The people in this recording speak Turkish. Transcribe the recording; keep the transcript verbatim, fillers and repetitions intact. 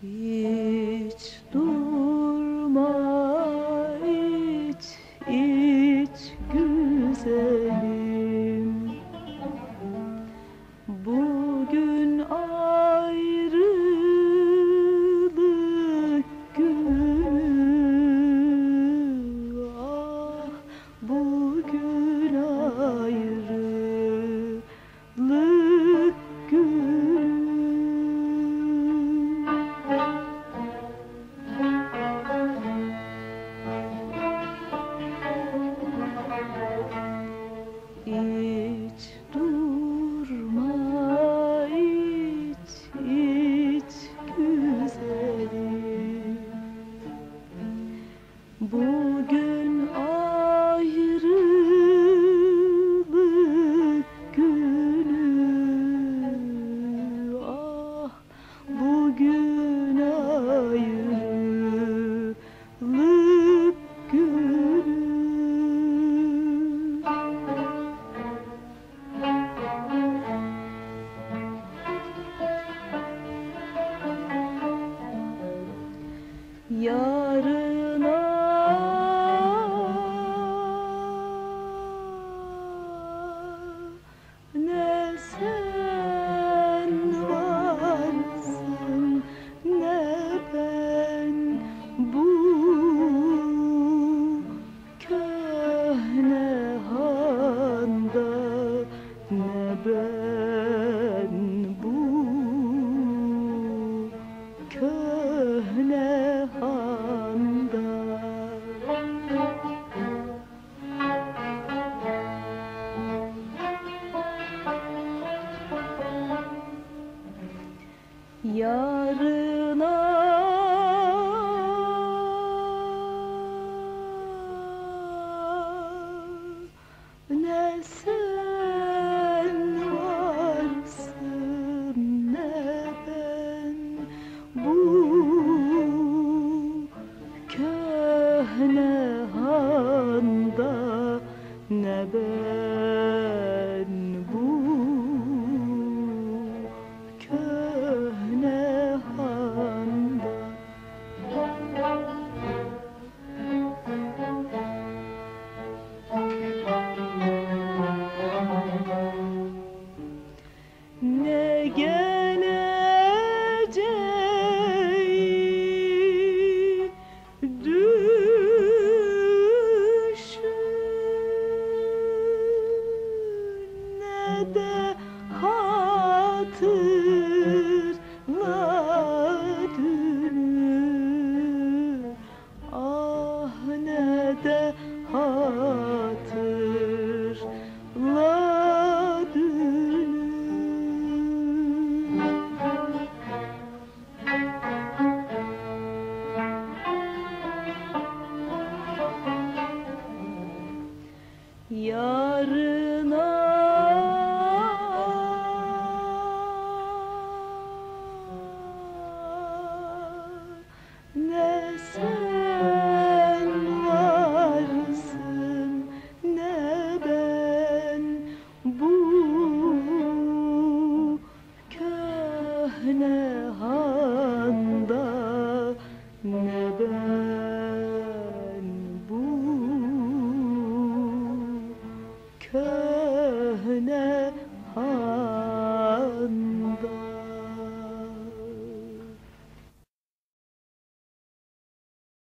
Hiç durma iç iç güzelim, bugün ayrılık günü. Ah, bugün ayrılık günü. Hiç durma iç iç güzelim, bugün ayrılık günü. Ah, bugün ayrılık günü. Yarına ne sen varsın ne ben, bu köhne handa ne ben, bu köhne handa. Yarına ne sen varsın ne ben, bu köhne handa ne ben, bu köhne handa. Ne geleceği düşün, ne de hatırla dünü. Ah, ne de hatırla dünü. Yarına ne sen varsın ne ben, bu köhne handa ne ben.